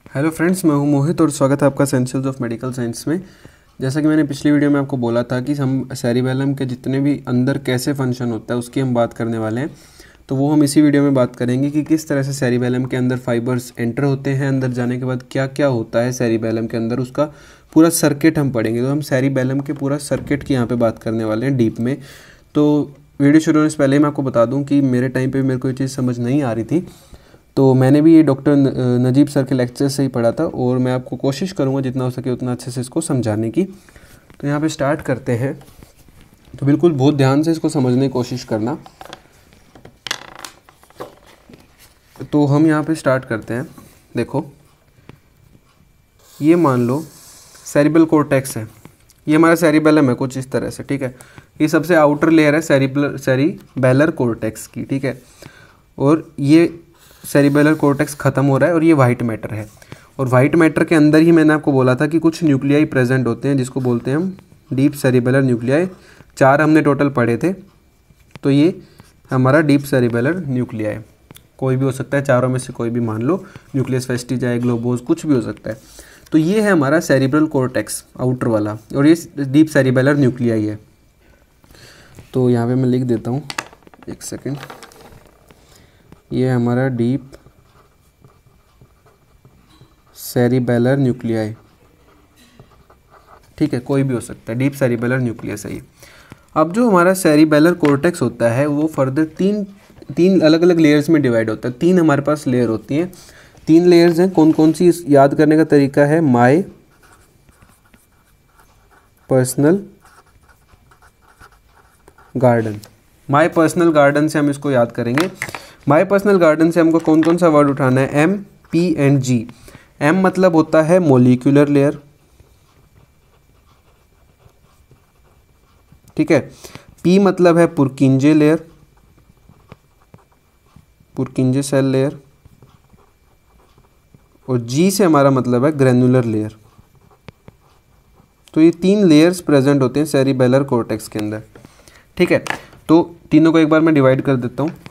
Hello friends, मैं हूं मोहित और स्वागत है आपका एसेंशियल्स ऑफ मेडिकल साइंस में। जैसा कि मैंने पिछली वीडियो में आपको बोला था कि हम सेरिबेलम के जितने भी अंदर कैसे फंक्शन होता है उसकी हम बात करने वाले हैं। तो वो हम इसी वीडियो में बात करेंगे कि किस तरह से सेरिबेलम के अंदर फाइबर्स एंटर होते हैं, अंदर जाने के बाद क्या क्या होता है सेरिबेलम के अंदर, उसका पूरा सर्किट हम पढ़ेंगे। तो हम सेरिबेलम के पूरा सर्किट की यहाँ पर बात करने वाले हैं डीप में। तो वीडियो शुरू होने से पहले मैं आपको बता दूँ कि मेरे टाइम पर मेरे को ये चीज़ समझ नहीं आ रही थी, तो मैंने भी ये डॉक्टर नजीब सर के लेक्चर से ही पढ़ा था और मैं आपको कोशिश करूँगा जितना हो सके उतना अच्छे से इसको समझाने की। तो यहाँ पे स्टार्ट करते हैं। तो बिल्कुल बहुत ध्यान से इसको समझने की कोशिश करना। तो हम यहाँ पे स्टार्ट करते हैं। देखो, ये मान लो सेरिब्रल कॉर्टेक्स है, ये हमारा सेरिबेलम है कुछ इस तरह से, ठीक है। ये सबसे आउटर लेयर है सेरिबेलर कॉर्टेक्स की, ठीक है। और ये सेरिबेलर कॉर्टेक्स ख़त्म हो रहा है और ये वाइट मैटर है। और वाइट मैटर के अंदर ही मैंने आपको बोला था कि कुछ न्यूक्लियाई प्रेजेंट होते हैं जिसको बोलते हैं हम डीप सेरिबेलर न्यूक्लियाई। 4 हमने टोटल पढ़े थे। तो ये हमारा डीप सेरिबेलर न्यूक्लियाई कोई भी हो सकता है, चारों में से कोई भी मान लो, न्यूक्लियस फेस्टिजाई, ग्लोबोज, कुछ भी हो सकता है। तो ये है हमारा सेरिब्रल कॉर्टेक्स आउटर वाला और ये डीप सेरिबेलर न्यूक्लियाई है। तो यहाँ पे मैं लिख देता हूँ, एक सेकेंड। ये हमारा डीप सेरिबेलर न्यूक्लियाई, ठीक है, कोई भी हो सकता है, डीप सेरिबेलर न्यूक्लियस है ये। अब जो हमारा सेरिबेलर कॉर्टेक्स होता है वो फर्दर तीन अलग अलग लेयर्स में डिवाइड होता है। 3 हमारे पास लेयर होती हैं। 3 लेयर्स हैं। कौन कौन सी याद करने का तरीका है? My personal garden. My personal garden से हम इसको याद करेंगे। माय पर्सनल गार्डन से हमको कौन कौन सा वर्ड उठाना है? M, P and G. M मतलब होता है मोलिकुलर लेयर, ठीक है। पी मतलब है Purkinje layer, Purkinje cell layer. और जी से हमारा मतलब है ग्रेनुलर लेयर। तो ये 3 लेयर्स प्रेजेंट होते हैं सेरिबेलर कॉर्टेक्स के अंदर, ठीक है। तो तीनों को एक बार मैं डिवाइड कर देता हूँ।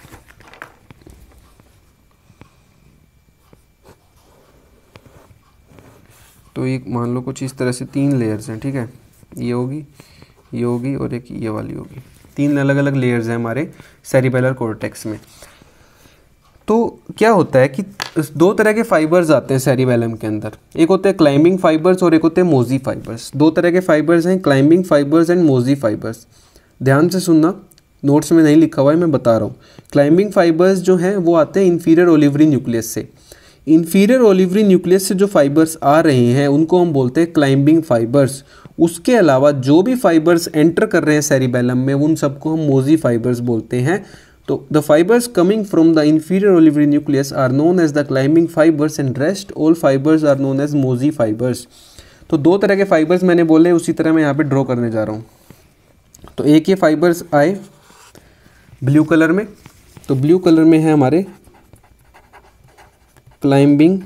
तो ये मान लो कुछ इस तरह से 3 लेयर्स हैं, ठीक है। ये होगी और एक ये वाली होगी। 3 अलग अलग लेयर्स हैं हमारे सेरिबेलर कॉर्टेक्स में। तो क्या होता है कि 2 तरह के फाइबर्स आते हैं सेरिबेलम के अंदर। एक होते हैं क्लाइंबिंग फाइबर्स और एक होते हैं मोजी फाइबर्स। 2 तरह के फाइबर्स हैं, climbing fibres and mossy fibres. ध्यान से सुनना, नोट्स में नहीं लिखा हुआ है, मैं बता रहा हूँ। क्लाइंबिंग फाइबर्स जो हैं वो आते हैं इन्फीरियर ओलिवरी न्यूक्लियस से। इन्फीरियर ओलिवरी न्यूक्लियस से जो फाइबर्स आ रहे हैं उनको हम बोलते हैं क्लाइंबिंग फाइबर्स। उसके अलावा जो भी फाइबर्स एंटर कर रहे हैं सेरिबेलम में उन सबको हम मोजी फाइबर्स बोलते हैं। तो the fibres coming from the inferior olivary nucleus are known as the climbing fibres and rest all fibres are known as mossy fibres. तो 2 तरह के फाइबर्स मैंने बोले, उसी तरह मैं यहाँ पे ड्रॉ करने जा रहा हूँ। तो एक ये फाइबर्स आए ब्लू कलर में। तो ब्लू कलर में है हमारे क्लाइंबिंग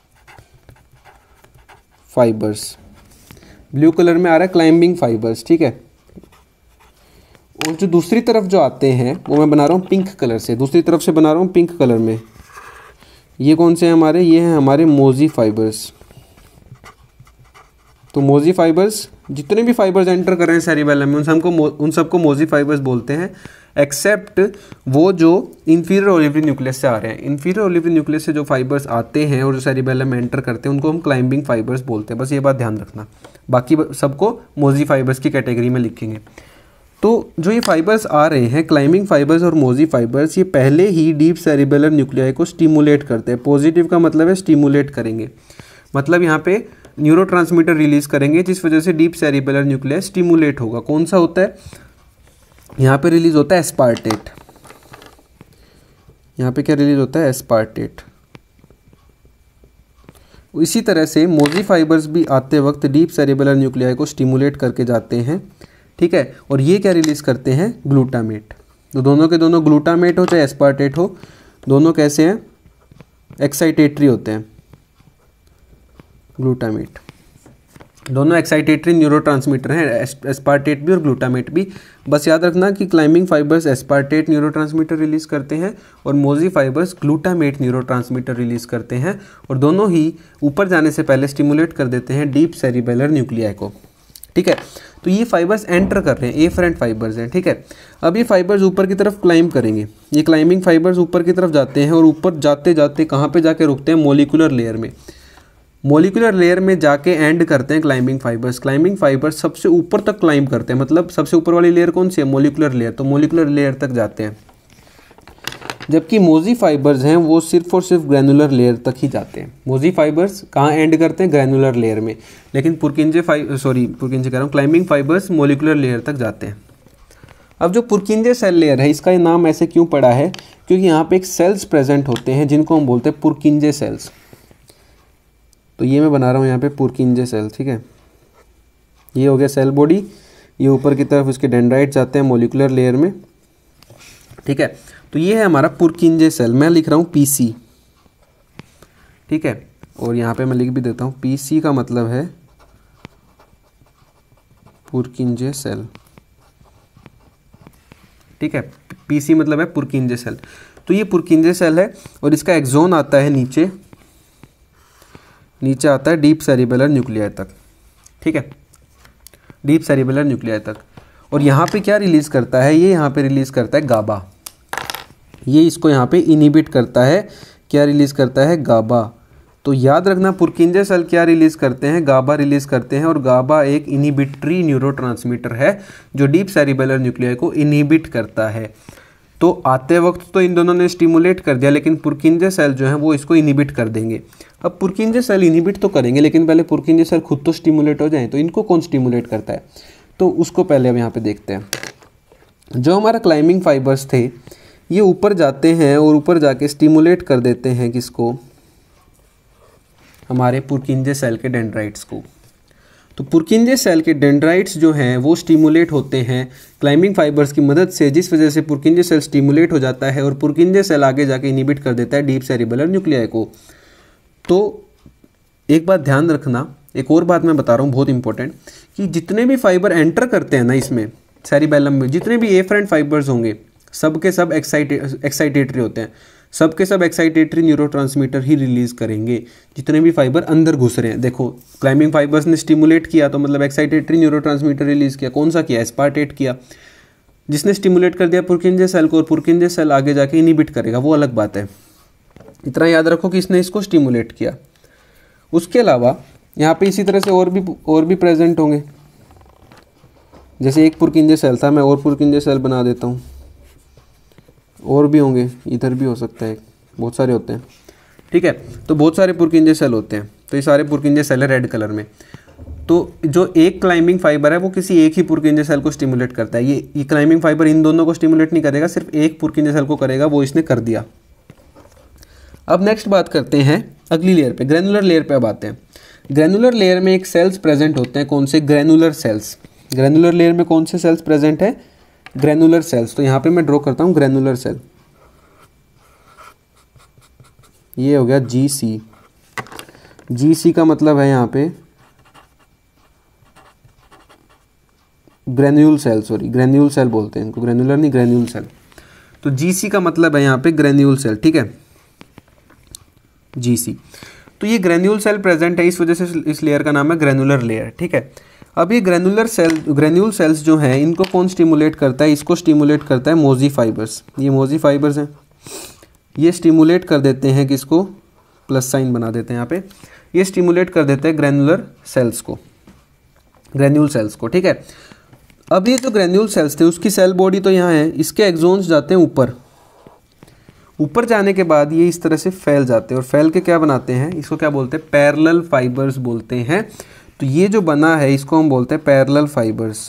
फाइबर्स। ब्लू कलर में आ रहा है क्लाइंबिंग फाइबर्स, ठीक है। और जो दूसरी तरफ जो आते हैं वो मैं बना रहा हूँ पिंक कलर से, दूसरी तरफ से बना रहा हूँ पिंक कलर में। ये कौन से हैं हमारे? ये हैं हमारे मोजी फाइबर्स। तो मोजी फाइबर्स, जितने भी फाइबर्स एंटर कर रहे हैं सेरिबेलम में उन सबको मोजी फाइबर्स बोलते हैं, एक्सेप्ट वो जो इन्फीरियर ओलिवरी न्यूक्लियस से आ रहे हैं। इन्फीरियर ओलिवरी न्यूक्लियस से जो फाइबर्स आते हैं और जो सेरिबेलम में एंटर करते हैं उनको हम क्लाइंबिंग फाइबर्स बोलते हैं। बस ये बात ध्यान रखना, बाकी सबको मोजी फाइबर्स की कैटेगरी में लिखेंगे। तो जो ये फाइबर्स आ रहे हैं क्लाइंबिंग फाइबर्स और मोजी फाइबर्स, ये पहले ही डीप सेरिबेलर न्यूक्लियाई को स्टिमुलेट करते हैं। पॉजिटिव का मतलब है स्टिमुलेट करेंगे, मतलब यहाँ पे न्यूरोट्रांसमीटर रिलीज करेंगे जिस वजह से डीप सेरिबेलर न्यूक्लियाई स्टिमुलेट होगा। कौन सा होता है? यहाँ पे रिलीज होता है एस्पार्टेट। यहाँ पे क्या रिलीज होता है? एस्पार्टेट। इसी तरह से मोजी फाइबर्स भी आते वक्त डीप सेरिबेलर न्यूक्लियाई को स्टिमुलेट करके जाते हैं, ठीक है। और ये क्या रिलीज करते हैं? ग्लूटामेट। तो दोनों के दोनों ग्लूटामेट हो चाहे एस्पार्टेट हो, दोनों कैसे हैं? एक्साइटेटरी होते हैं, ग्लूटामेट। दोनों एक्साइटेटरी न्यूरोट्रांसमीटर हैं, एस्पार्टेट भी और ग्लूटामेट भी। बस याद रखना कि climbing fibres aspartate neurotransmitter release करते हैं और mossy fibres glutamate neurotransmitter release करते हैं, और दोनों ही ऊपर जाने से पहले स्टिमुलेट कर देते हैं डीप सेरिबेलर न्यूक्लियाई को। ठीक है, तो ये फाइबर्स एंटर कर रहे हैं, एफरेंट फाइबर्स हैं। ठीक है, अब ये फाइबर्स ऊपर की तरफ क्लाइंब करेंगे, ये क्लाइंबिंग फाइबर्स ऊपर की तरफ जाते हैं और ऊपर जाते जाते कहाँ पे जाके रुकते हैं, मोलिकुलर लेयर में। मोलिकुलर लेयर में जाके एंड करते हैं क्लाइंबिंग फाइबर्स। क्लाइंबिंग फाइबर्स सबसे ऊपर तक क्लाइंब करते हैं, मतलब सबसे ऊपर वाली लेयर कौन सी है, मोलिकुलर लेयर, तो मोलिकुलर लेयर तक जाते हैं। जबकि मोजी फाइबर्स हैं वो सिर्फ और सिर्फ ग्रैनुलर लेयर तक ही जाते हैं। मोजी फाइबर्स कहाँ एंड करते हैं, ग्रैनुलर लेयर में, लेकिन पुरकिंजे कह रहा हूँ, क्लाइंबिंग फाइबर्स मोलिकुलर लेयर तक जाते हैं। अब जो पुरकिंजे सेल लेयर है, इसका नाम ऐसे क्यों पड़ा है, क्योंकि यहाँ पे एक सेल्स प्रेजेंट होते हैं जिनको हम बोलते हैं पुरकिंजे सेल्स। तो ये मैं बना रहा हूँ यहाँ पे पुरकिंजे सेल। ठीक है, ये हो गया सेल बॉडी, ये ऊपर की तरफ इसके डेंड्राइट्स आते हैं मोलिकुलर लेयर में। ठीक है, तो ये है हमारा पुरकिंजे सेल, मैं लिख रहा हूँ पीसी। ठीक है, और यहाँ पे मैं लिख भी देता हूँ, पीसी का मतलब है पुरकिंजे सेल। ठीक है, पीसी मतलब है पुरकिंजे सेल। तो ये पुरकिंजे सेल है और इसका एक्सोन आता है नीचे आता है डीप सेरिबेलर न्यूक्लियाई तक। ठीक है, डीप सेरिबेलर न्यूक्लियाई तक। और यहाँ पे क्या रिलीज करता है, ये यहाँ पे रिलीज करता है गाबा, ये इसको यहाँ पे इनिबिट करता है। क्या रिलीज करता है, गाबा। तो याद रखना पुरकिंजे सेल क्या रिलीज करते हैं, गाबा रिलीज करते हैं, और गाबा एक इनिबिटरी न्यूरोट्रांसमीटर है जो डीप सेरिबेलर न्यूक्लियाई को इनिबिट करता है। तो आते वक्त तो इन दोनों ने स्टिमुलेट कर दिया, लेकिन पुरकिंजे सेल जो है वो इसको इनिबिट कर देंगे। अब पुरकिंजे सेल इनिबिट तो करेंगे, लेकिन पहले पुरकिंजे सेल खुद तो स्टिमुलेट हो जाएं, तो इनको कौन स्टिमुलेट करता है, तो उसको पहले अब यहाँ पे देखते हैं। जो हमारा क्लाइंबिंग फाइबर्स थे ये ऊपर जाते हैं और ऊपर जाके स्टिमुलेट कर देते हैं किसको, हमारे पुरकिंजे सेल के डेंड्राइट्स को। तो पुरकिंजे सेल के डेंड्राइट्स जो हैं वो स्टिमुलेट होते हैं क्लाइंबिंग फाइबर्स की मदद से, जिस वजह से पुरकिंजे सेल स्टिमुलेट हो जाता है और पुरकिंजे सेल आगे जाके इनिबिट कर देता है डीप सेरिबेलर न्यूक्लियाई को। तो एक बात ध्यान रखना, एक और बात मैं बता रहा हूँ बहुत इंपॉर्टेंट, कि जितने भी फाइबर एंटर करते हैं ना इसमें सेरिबेलम में, जितने भी एफरेंट फाइबर्स होंगे सबके सब एक्साइटेटरी होते हैं, सबके सब एक्साइटेटरी न्यूरोट्रांसमीटर ही रिलीज करेंगे जितने भी फाइबर अंदर घुस रहे हैं। देखो क्लाइंबिंग फाइबर्स ने स्टिमुलेट किया तो मतलब एक्साइटेटरी न्यूरोट्रांसमीटर रिलीज किया, कौन सा किया, एस्पार्टेट किया, जिसने स्टिमुलेट कर दिया पुरकिंजे सेल को, और पुरकिंजे सेल आगे जाके इनिबिट करेगा, वो अलग बात है। इतना याद रखो कि इसने इसको स्टिमुलेट किया। उसके अलावा यहाँ पे इसी तरह से और भी प्रेजेंट होंगे। जैसे एक पुरकिंजे सेल था, मैं और पुरकिंजे सेल बना देता हूँ, और भी होंगे, इधर भी हो सकता है, बहुत सारे होते हैं। ठीक है, तो बहुत सारे पुरकिंजे सेल होते हैं, तो ये सारे पुरकिंजे सेल है रेड कलर में। तो जो एक क्लाइंबिंग फाइबर है वो किसी एक ही पुरकिंजे सेल को स्टिमुलेट करता है। ये क्लाइंबिंग फाइबर इन दोनों को स्टिमुलेट नहीं करेगा, सिर्फ एक पुरकिंजे सेल को करेगा, वो इसने कर दिया। अब नेक्स्ट बात करते हैं अगली लेयर पे, ग्रैनुलर लेयर पे अब आते हैं। ग्रैनुलर लेयर में एक सेल्स प्रेजेंट होते हैं, कौन से, ग्रैनुलर सेल्स। ग्रैनुलर लेयर में कौन से सेल्स प्रेजेंट है, ग्रैनुलर सेल्स। तो यहाँ पे मैं ड्रॉ करता हूँ ग्रैनुलर सेल, ये हो गया जीसी। जीसी का मतलब है यहाँ पे granule cell, sorry granule cell बोलते हैं इनको, ग्रैनुलर नहीं ग्रैन्यूल सेल। तो जीसी का मतलब है यहाँ पे ग्रैन्यूल सेल। ठीक है, जीसी। तो ये ग्रैन्यूल सेल प्रेजेंट है, इस वजह से इस लेयर का नाम है ग्रैनुलर लेयर। ठीक है, अब ये ग्रैन्यूल सेल्स जो हैं इनको कौन स्टिमुलेट करता है, इसको स्टिमुलेट करता है मोजी फाइबर्स। ये मोजी फाइबर्स हैं, ये स्टिमुलेट कर देते हैं किसको, प्लस साइन बना देते हैं यहाँ पे, ये स्टिमुलेट कर देते हैं ग्रैनुलर सेल्स को, ग्रैन्यूल सेल्स को। ठीक है, अब ये जो ग्रैन्यूल सेल्स थे उसकी सेल बॉडी तो यहाँ है, इसके एक्सोन्स जाते हैं ऊपर, ऊपर जाने के बाद ये इस तरह से फैल जाते हैं, और फैल के क्या बनाते हैं, इसको क्या बोलते हैं, पैरेलल फाइबर्स बोलते हैं। तो ये जो बना है इसको हम बोलते हैं पैरेलल फाइबर्स।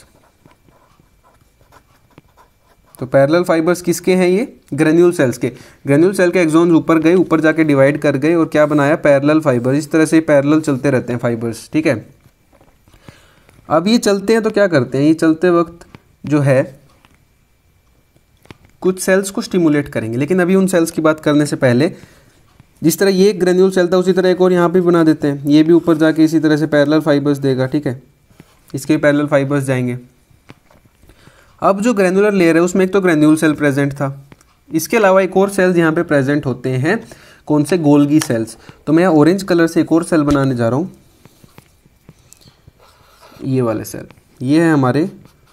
तो पैरेलल फाइबर्स किसके हैं, ये ग्रैन्यूल सेल्स के। ग्रैन्यूल सेल के एक्सोन्स ऊपर गए, ऊपर जाके डिवाइड कर गए और क्या बनाया, पैरेलल फाइबर। इस तरह से पैरेलल चलते रहते हैं फाइबर्स। ठीक है, अब ये चलते हैं तो क्या करते हैं, ये चलते वक्त जो है कुछ सेल्स को स्टिमुलेट करेंगे, लेकिन अभी उन सेल्स की बात करने से पहले जिस तरह ये एक ग्रेन्यूल सेल था उसी तरह एक और यहाँ पे बना देते हैं, ये भी ऊपर जाके इसी तरह से पैरेलल फाइबर्स देगा, ठीक है, इसके पैरेलल फाइबर्स जाएंगे। अब जो ग्रेनुलर लेयर है उसमें एक तो ग्रेन्यूल सेल प्रेजेंट था, इसके अलावा एक और सेल्स यहाँ पे प्रेजेंट होते हैं, कौन से, गोल्गी सेल्स। तो मैं यहाँ ऑरेंज कलर से एक और सेल बनाने जा रहा हूँ, ये वाले सेल, ये है हमारे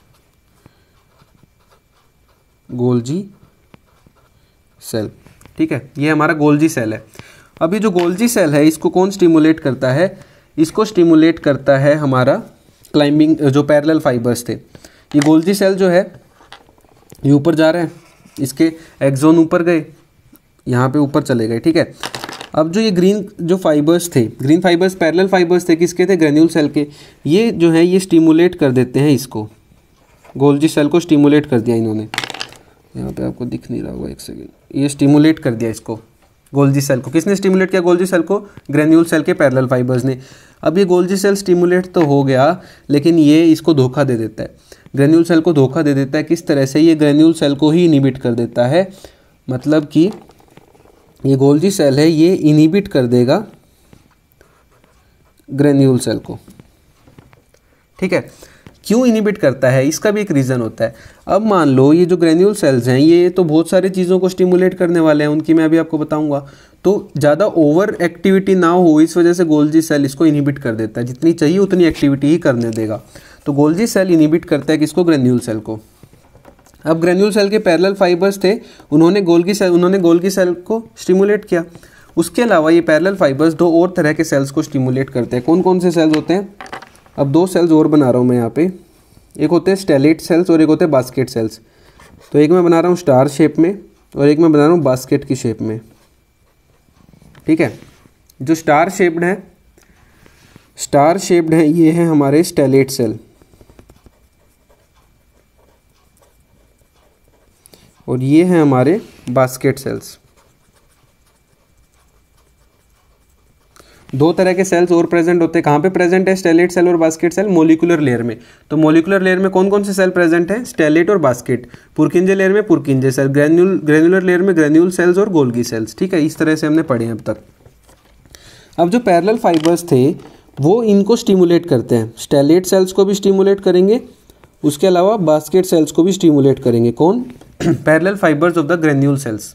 गोल्जी सेल, ठीक है, ये हमारा गोल्जी सेल है। अब ये जो गोल्जी सेल है इसको कौन स्टिमुलेट करता है, इसको स्टिमुलेट करता है हमारा क्लाइंबिंग जो पैरेलल फाइबर्स थे। ये गोल्जी सेल जो है ये ऊपर जा रहे हैं, इसके एक्सोन ऊपर गए, यहाँ पे ऊपर चले गए, ठीक है। अब जो ये ग्रीन जो फाइबर्स थे, ग्रीन फाइबर्स पैरेलल फाइबर्स थे, किसके थे, ग्रेन्यूल सेल के। ये जो है ये स्टिमुलेट कर देते हैं इसको, गोल्जी सेल को स्टिमुलेट कर दिया इन्होंने, यहाँ पे आपको दिख नहीं रहा होगा, एक सेकेंड, ये स्टिमुलेट कर दिया इसको, गोल्जी सेल को। किसने स्टिमुलेट किया गोल्जी सेल को, ग्रेन्यूल सेल के पैरेलल फाइबर्स ने। अब ये गोल्जी सेल स्टिमुलेट तो हो गया, लेकिन ये इसको धोखा दे देता है, ग्रेन्यूल सेल को धोखा दे देता है। किस तरह से, ये ग्रेन्यूल सेल को ही इनिबिट कर देता है, मतलब कि ये गोल्जी सेल है ये इनिबिट कर देगा ग्रेन्यूल सेल को, ठीक है। क्यों इनिबिट करता है, इसका भी एक रीज़न होता है। अब मान लो ये जो ग्रेन्यूल सेल्स हैं ये तो बहुत सारी चीज़ों को स्टिमुलेट करने वाले हैं, उनकी मैं अभी आपको बताऊंगा। तो ज़्यादा ओवर एक्टिविटी ना हो, इस वजह से गोल्जी सेल इसको इनिबिट कर देता है, जितनी चाहिए उतनी एक्टिविटी ही करने देगा। तो गोल्जी सेल इनिबिट करता है किसको, ग्रेन्यूल सेल को। अब ग्रेन्यूल सेल के पैरेलल फाइबर्स थे, उन्होंने गोल्गी सेल को स्टिमुलेट किया। उसके अलावा ये पैरेलल फाइबर्स दो और तरह के सेल्स को स्टिमुलेट करते हैं। कौन कौन से सेल्स होते हैं, अब दो सेल्स और बना रहा हूँ मैं यहाँ पे, एक होते हैं स्टेलेट सेल्स और एक होते हैं बास्केट सेल्स। तो एक मैं बना रहा हूँ स्टार शेप में और एक मैं बना रहा हूँ बास्केट की शेप में, ठीक है। जो स्टार शेप्ड है ये है हमारे स्टेलेट सेल, और ये हैं हमारे बास्केट सेल्स। दो तरह के सेल्स और प्रेजेंट होते हैं। कहाँ पे प्रेजेंट है स्टेलेट सेल और बास्केट सेल, मोलिकुलर लेयर में। तो मोलिकुलर लेयर में कौन कौन से सेल प्रेजेंट है, स्टेलेट और बास्केट। पुरकिंजे लेयर में पुरकिंजे सेल, ग्रेन्युलर लेयर में ग्रेन्यूल सेल्स और गोल्गी सेल्स, ठीक है। इस तरह से हमने पढ़े हैं अब तक। अब जो पैरेलल फाइबर्स थे वो इनको स्टिमुलेट करते हैं, स्टेलेट सेल्स को भी स्टिमुलेट करेंगे, उसके अलावा बास्केट सेल्स को भी स्टिमुलेट करेंगे। कौन, parallel fibres of the granule cells.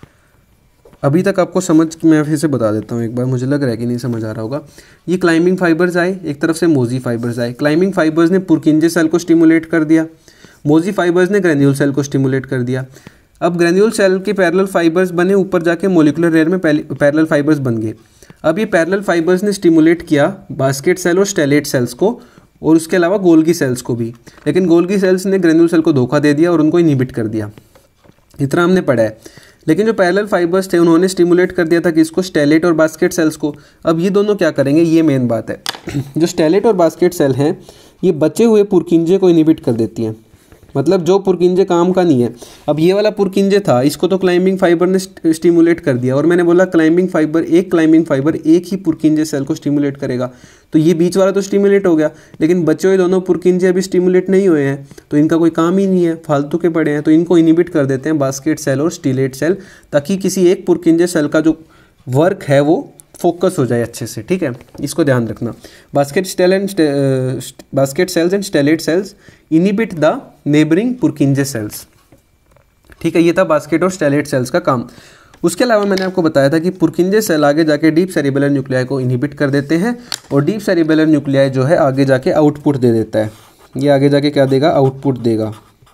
अभी तक आपको समझ, मैं फिर से बता देता हूँ एक बार, मुझे लग रहा है कि नहीं समझ आ रहा होगा। ये क्लाइंबिंग फाइबर्स आए, एक तरफ से मोजी फाइबर्स आए। क्लाइंबिंग फाइबर्स ने पुरकिंजे सेल को स्टिमुलेट कर दिया, मोजी फाइबर्स ने ग्रेन्यूल सेल को स्टिमुलेट कर दिया। अब ग्रेन्यूल सेल के पैरेलल फाइबर्स बने, ऊपर जाके मोलिकुलर लेयर में पैरेलल फाइबर्स बन गए। अब ये पैरेलल फाइबर्स ने स्टिमुलेट किया बास्केट सेल और स्टेलेट सेल्स को, और उसके अलावा गोल्गी सेल्स को भी, लेकिन गोल्गी सेल्स ने ग्रेन्यूल सेल को धोखा दे दिया और उनको इनहिबिट कर दिया। इतना हमने पढ़ा है। लेकिन जो पैरेलल फाइबर्स थे उन्होंने स्टिमुलेट कर दिया था कि इसको, स्टेलेट और बास्केट सेल्स को। अब ये दोनों क्या करेंगे, ये मेन बात है। जो स्टेलेट और बास्केट सेल हैं ये बचे हुए पुरकिंजे को इनहिबिट कर देती हैं, मतलब जो पुरकिंजे काम का नहीं है। अब ये वाला पुरकिंजे था, इसको तो क्लाइंबिंग फाइबर ने स्टिमुलेट कर दिया, और मैंने बोला क्लाइंबिंग फाइबर एक ही पुरकिंजे सेल को स्टिमुलेट करेगा। तो ये बीच वाला तो स्टिमुलेट हो गया, लेकिन बचे हुए दोनों पुरकिंजे अभी स्टिमुलेट नहीं हुए हैं, तो इनका कोई काम ही नहीं है, फालतू के पड़े हैं। तो इनको इनहिबिट कर देते हैं बास्केट सेल और स्टेलेट सेल, ताकि किसी एक पुरकिंजे सेल का जो वर्क है वो फोकस हो जाए अच्छे से, ठीक है। इसको ध्यान रखना। Basket cells and stellate cells inhibit the neighbouring Purkinje cells, ठीक है। ये था बास्केट और स्टेलेट सेल्स का काम। उसके अलावा मैंने आपको बताया था कि पुरकिंजे सेल आगे जाके डीप सेरिबेलर न्यूक्लियाई को इनहिबिट कर देते हैं, और डीप सेरिबेलर न्यूक्लियाई जो है आगे जाके आउटपुट दे देता है। ये आगे जाके क्या देगा, आउटपुट देगा,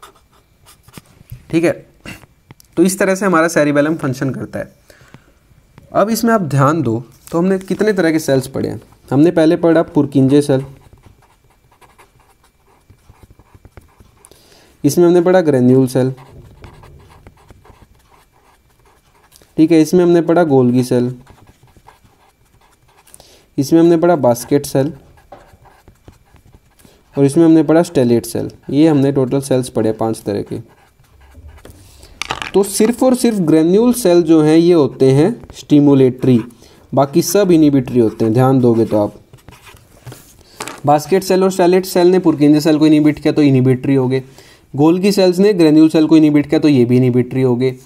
ठीक है। तो इस तरह से हमारा सेरिबेलम फंक्शन करता है। अब इसमें आप ध्यान दो, तो हमने कितने तरह के सेल्स पढ़े हैं। हमने पहले पढ़ा पुरकिंजे सेल, इसमें हमने पढ़ा ग्रेन्यूल सेल, ठीक है। इसमें हमने पढ़ा गोल्गी सेल, इसमें हमने पढ़ा बास्केट सेल, और इसमें हमने पढ़ा स्टेलेट सेल। ये हमने टोटल सेल्स पढ़े 5 तरह के। तो सिर्फ और सिर्फ ग्रेन्यूल सेल जो हैं ये होते हैं स्टिमुलेटरी, बाकी सब इनहिबिटरी होते हैं, ध्यान दोगे तो आप। बास्केट सेल और स्टेलेट सेल ने पुरकिंजे सेल को इनहिबिट किया तो इनहिबिटरी हो गए। गोल्गी सेल्स ने ग्रेन्यूल सेल को इनहिबिट किया तो ये भी इनहिबिटरी हो गए।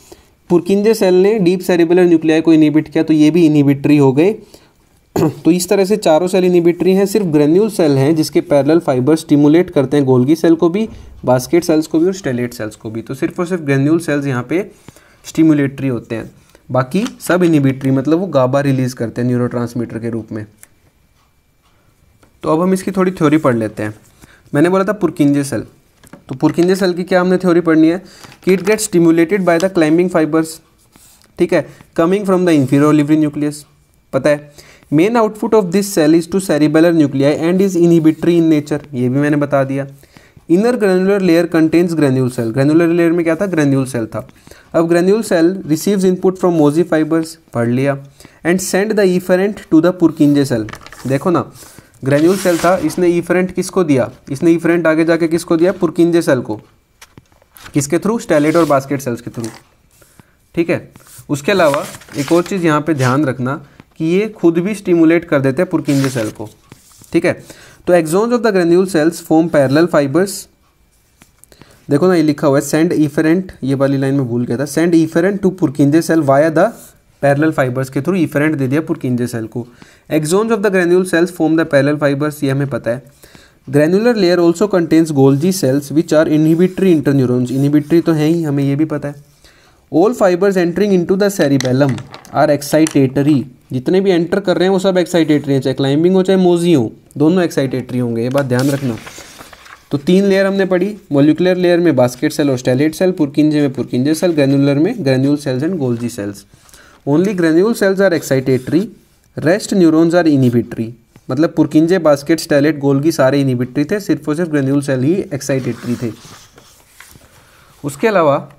पुरकिंजे सेल ने डीप सेरिबेलर न्यूक्लियाई को इनिबिट किया तो ये भी इनिबिटरी हो गए। तो इस तरह से चारों सेल इनिबिटरी हैं, सिर्फ ग्रेन्यूल सेल हैं जिसके पैरेलल फाइबर स्टिमुलेट करते हैं गोल्गी सेल को भी, बास्केट सेल्स को भी और स्टेलेट सेल्स को भी। तो सिर्फ और सिर्फ ग्रेन्यूल सेल्स यहाँ पे स्टिमुलेटरी होते हैं, बाकी सब इनिबिटरी, मतलब वो गाबा रिलीज करते हैं न्यूरोट्रांसमीटर के रूप में। तो अब हम इसकी थोड़ी थ्योरी पढ़ लेते हैं। मैंने बोला था पुरकिंजे सेल, तो पुरकिंजे सेल की क्या हमने थ्योरी पढ़नी है कि it get stimulated by the climbing fibres, ठीक है, coming from the inferior olivary nucleus, पता है। Main output of this cell is to cerebellar nuclei and is inhibitory in nature, ये भी मैंने बता दिया। Inner granular layer contains granule cell, granular layer में क्या था, ग्रेन्यूल सेल था। अब granule cell receives input from mossy fibres, पढ़ लिया, and send the efferent to the Purkinje cell. देखो ना, ग्रेन्यूल सेल था, इसने इफेरेंट किसको दिया, इसने इफेरेंट आगे जाके किसको दिया, पुरकिंजे सेल को, किसके थ्रू, स्टेलेट और बास्केट सेल्स के थ्रू, ठीक है। उसके अलावा एक और चीज़ यहाँ पे ध्यान रखना कि ये खुद भी स्टिमुलेट कर देते हैं पुरकिंजे सेल को, ठीक है। तो axons of the granule cells form parallel fibres, देखो ना ये लिखा हुआ है सेंड इफेरेंट, ये वाली लाइन में भूल गया था, send efferent to Purkinje cell via the parallel fibres के थ्रू इफेरेंट दे दिया पुरकिंजे सेल को। Axons of the granule cells form the parallel fibres, ये हमें पता है। Granular layer also contains Golgi cells which are inhibitory interneurons, inhibitory तो है ही, हमें ये भी पता है। All fibres entering into the cerebellum are excitatory, जितने भी एंटर कर रहे हैं वो सब एक्साइटेटरी हैं, चाहे क्लाइंबिंग हो चाहे मोजी हो, दोनों एक्साइटेटरी होंगे, ये बात ध्यान रखना। तो 3 लेयर हमने पढ़ी, मोलिकुलर लेयर में बास्केट सेल और स्टेलेट सेल, पुरकिंजे में पुरकिंजे सेल, ग्रेनुलर में granule cells and Golgi cells. Only granule cells are excitatory, rest neurons are inhibitory, मतलब पुरकिंजे, बास्केट, स्टेलेट, गोल्गी सारे इनिबिटरी थे, सिर्फ और सिर्फ ग्रेन्यूल सेल ही एक्साइटेटरी थे। उसके अलावा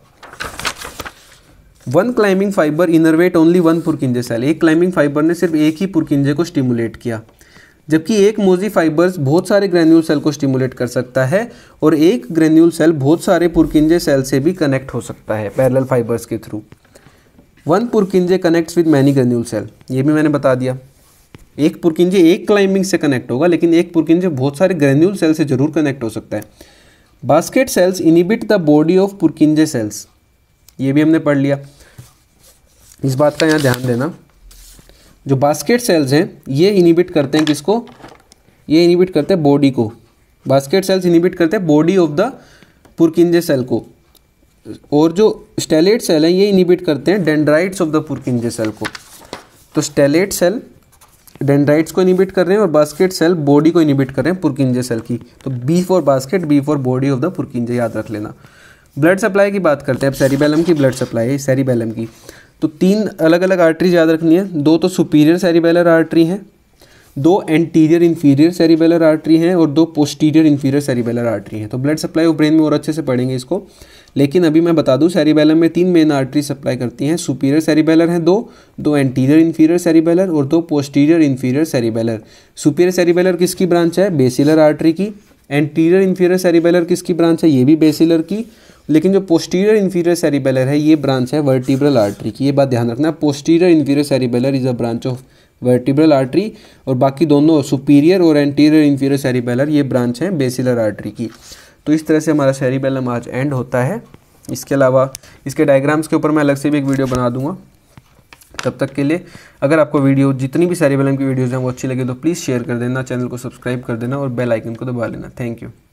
one climbing fibre innervate only one Purkinje cell, एक क्लाइंबिंग फाइबर ने सिर्फ एक ही पुरकिंजे को स्टिमुलेट किया, जबकि एक मोजी फाइबर्स बहुत सारे ग्रेन्यूल सेल को स्टिमुलेट कर सकता है, और एक ग्रेन्यूल सेल बहुत सारे पुरकिंजे सेल से भी कनेक्ट हो सकता है पैरेलल फाइबर्स के through. One Purkinje connects with many granule cell, ये भी मैंने बता दिया। एक पुरकिंजे एक क्लाइंबिंग से कनेक्ट होगा, लेकिन एक पुरकिंजे बहुत सारे ग्रेन्यूल सेल से जरूर कनेक्ट हो सकता है। Basket cells inhibit the body of Purkinje cells, ये भी हमने पढ़ लिया। इस बात का यहाँ ध्यान देना, जो बास्केट सेल्स हैं ये इनिबिट करते हैं किसको, ये इनिबिट करते हैं बॉडी को, बास्केट सेल्स इनिबिट करते हैं body of the Purkinje cell को, और जो स्टेलेट सेल हैं ये इनिबिट करते हैं dendrites of the Purkinje cell को। तो स्टेलेट सेल डेंड्राइट्स को इनिबिट कर रहे हैं और बास्केट सेल बॉडी को इनिबिट कर रहे हैं पुरकिंजे सेल की। तो B for basket, B for body of the Purkinje, याद रख लेना। ब्लड सप्लाई की बात करते हैं अब, सेरिबेलम की ब्लड सप्लाई है, सेरिबेलम की। तो 3 अलग अलग आर्टरीज याद रखनी है, 2 तो सुपीरियर सेरिबेलर आर्टरी हैं, 2 एंटीरियर इन्फीरियर सेरिबेलर आर्टरी हैं, और 2 पोस्टीरियर इन्फीरियर सेरिबेलर आर्टरी हैं। तो ब्लड सप्लाई ऑफ ब्रेन में और अच्छे से पढ़ेंगे इसको, लेकिन अभी मैं बता दूं सेरिबेलम में 3 मेन आर्टरी सप्लाई करती हैं। सुपीरियर सेरिबेलर हैं 2 एंटीरियर इन्फीरियर सेरिबेलर और 2 posterior inferior cerebellar. Superior cerebellar किसकी ब्रांच है, बेसिलर आर्टरी की। एंटीरियर इन्फीरियर सेरिबेलर किसकी ब्रांच है, ये भी बेसिलर की। लेकिन जो पोस्टीरियर इन्फीरियर सेरिबेलर है ये ब्रांच है वर्टिब्रल आर्टरी की, ये बात ध्यान रखना। Posterior inferior cerebellar is a branch of vertebral artery, और बाकी दोनों सुपीरियर और एंटीरियर इन्फीरियर सेरिबेलर ये ब्रांच है बेसिलर आर्टरी की। तो इस तरह से हमारा सेरिबेलम आज एंड होता है। इसके अलावा इसके डायग्राम्स के ऊपर मैं अलग से भी एक वीडियो बना दूंगा। तब तक के लिए अगर आपको वीडियो, जितनी भी सेरिबेलम की वीडियोज़ हैं वो अच्छी लगे तो प्लीज़ शेयर कर देना, चैनल को सब्सक्राइब कर देना और बेल आइकन को दबा लेना। Thank you.